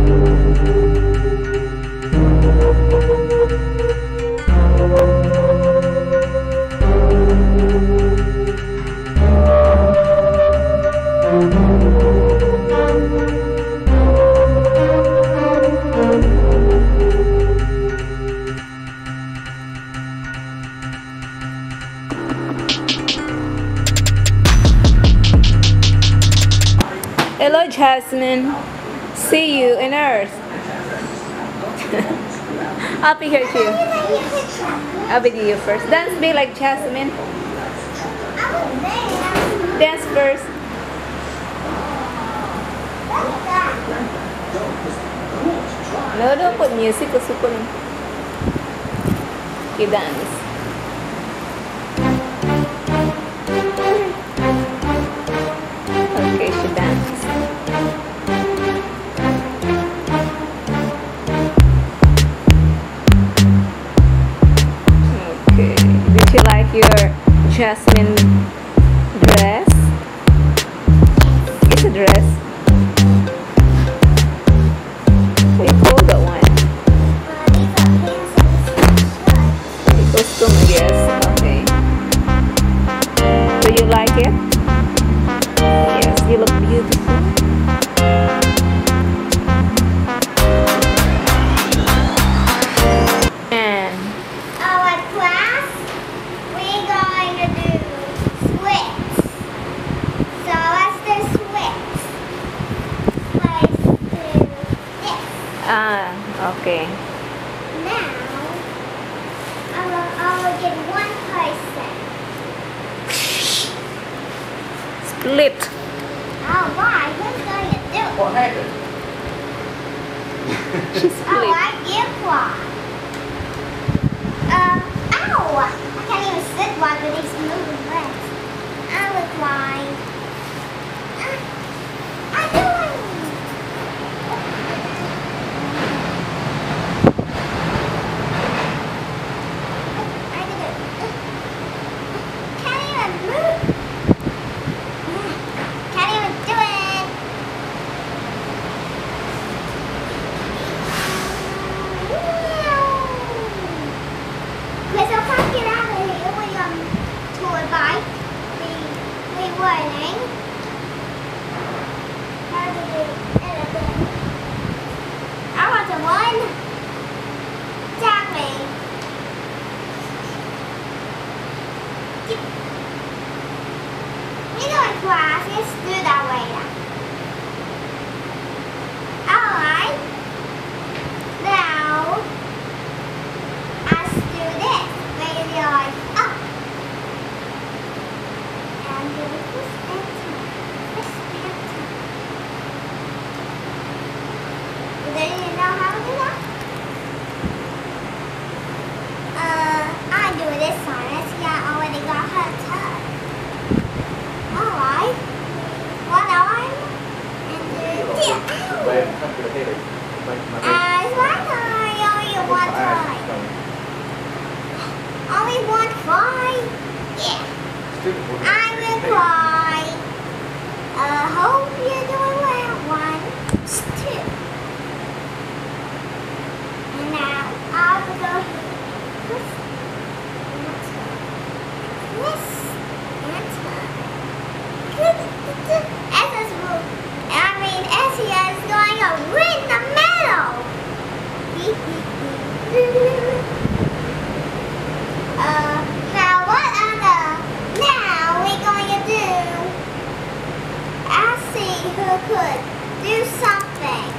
Hello, Jasmine. See you in Earth. I'll be here too. I'll be you first. Dance be like Jasmine. Dance first. No, don't put music. Suko lang. Okay, dance. Okay, she dance. Okay. Did you like your Jasmine dress? It's a dress. What do you call that one? Costume, I guess. Okay. Do you like it? Yes, you look beautiful. And our class, we're going to do splits. So let's do splits. Let's do this. Okay. Now, I will get one person. Split. Alright, who's going to do it? What happened? She split. Alright, give one. Ow! I can't even sit right with these moving legs. I look like... I'm doing... Can't even move. Can't even do it. Chris, I'll come get out of here. We tour bike. We learning how to do anything. I want the one. Jasmine. We're going class. Let's do that later. Alright. Now, let's do this. Raise your eyes up. And do this and turn. This and turn. Do you know how to do that? I do this one. Let's see, I already got her turn. Alright. One arm. And do this. It's my turn. Only one time. Only one cry? Yeah. I will cry. Hope you're doing well. 1, 2. And now I will go this and turn. Essia is going to win the medal. Now we're going to do, I'll see who could do something.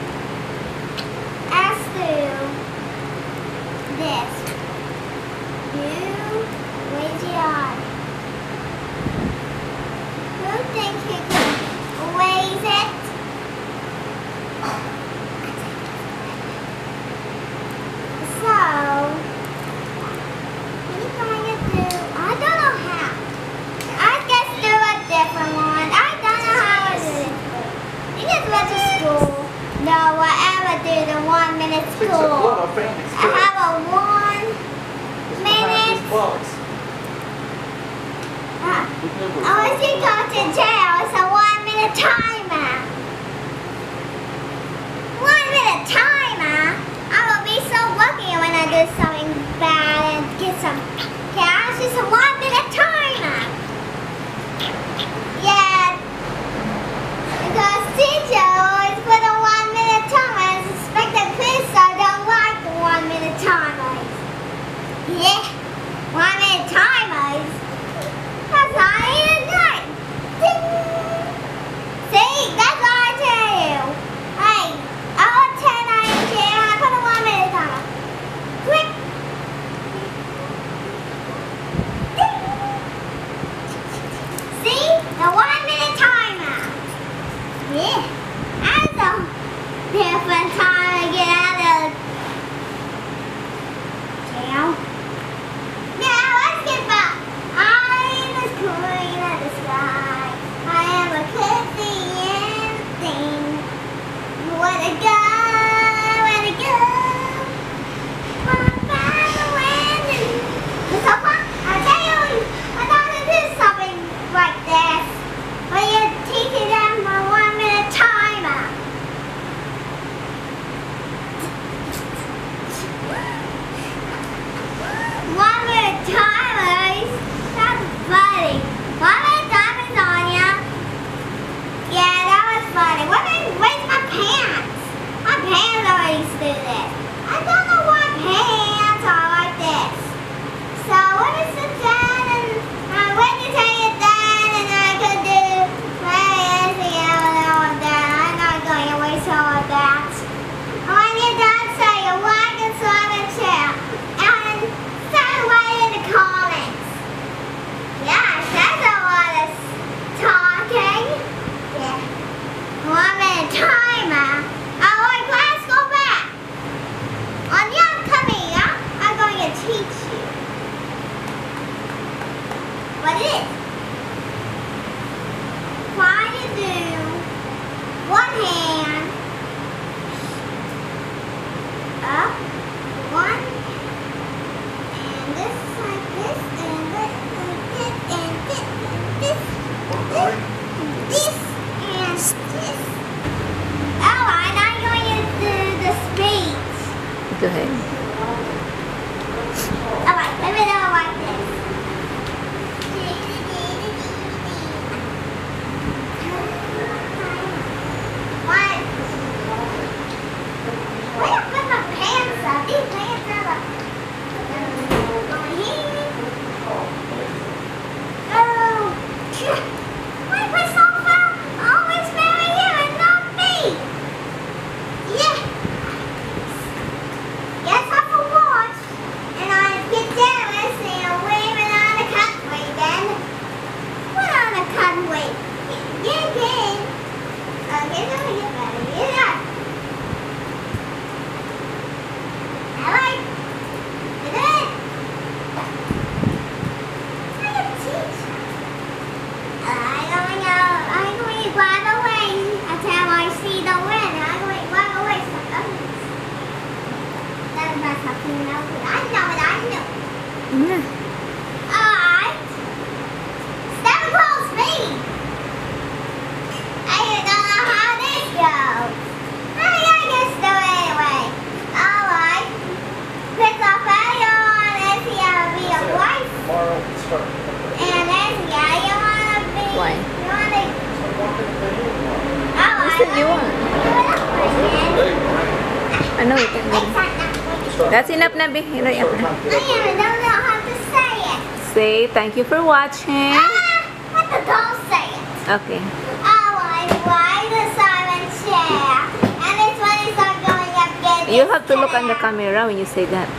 Let's do this. You raise your eye. Who thinks you can raise it? So, what are you going to do? I don't know how. I guess do a different one. I don't know how to do this. You just went to school. No, whatever, do the 1 minute school. I have a 1 minute. Unless you go to jail, it's a 1 minute timer. 1 do something bad and get some cash. It's a 1 minute timer. Yeah. Because teacher always put a 1 minute timer. I suspect that quiz, so I don't like the 1 minute timers. Yeah. 1 minute timers. That's not even good. Ding. See, that's all I tell you. Hey, I want 10 I in jail. I put a 1 minute timer. Quick. Ding. See, the 1 minute timer. Yeah, that's a different time to get out of jail. Now let's get back. I'm the queen of the sky. I am a Caribbean thing. Where to go? Where to go? By the wind. So far, I tell you, I thought to do something like this. But you're teaching them a 1 minute timer. One minute timers? That's funny. 1 minute timers on ya. Yeah, that was funny. Where's my pants? My pants always do this. I don't know why pants are like this. So what is the done? And when you tell you done, and I could do I'm not going to waste all of that. And when you're done, say you like and subscribe and share. And say away in the comments. Yes, that's a lot of talking. Yeah. 1 minute timer. Oh, wait, let's go back. On the upcoming, I'm going to teach you what it is. Try to do one hand up, one, and this like this, and this like this, and this, and this. Alright, now I'm going to do the speech. Go ahead. Alright, let me know like this. One. Where did I put my pants up? These pants are like going here. Oh, why Christopher always marry you and not me? Yeah. Guess I forgot. And I get jealous and I'm waving on the country then. What on the country? Yeah, yeah. Okay, so we get better. Yeah. Alright. Get it. I'm a teacher. I'm going to grab away until I see the wind. I'm going to grab away some others. That's not something else. I know it, I know. Yeah. Alright. Step across me. I don't know how this goes. I just do it anyway. Alright. Pick up on this here be a wife. And then you wanna be Why? you wanna What's the new one? I know you can go. That's enough, Nabi. You know, I don't know how to say it. say thank you for watching. What the don't say it. Okay. Alright, like the silent share. And this one is not going up yet. You have to look on the camera when you say that.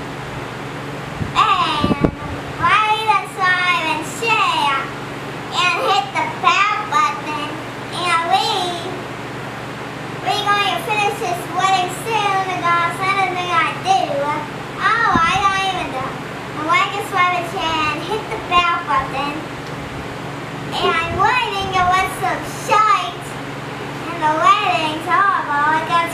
And like the silent share. And hit the bell button. And we're going to finish this wedding soon because anything I do. Alright, I even do. And like the silent share and hit the bell button. And I'm waiting to let some shite. And the wedding's horrible.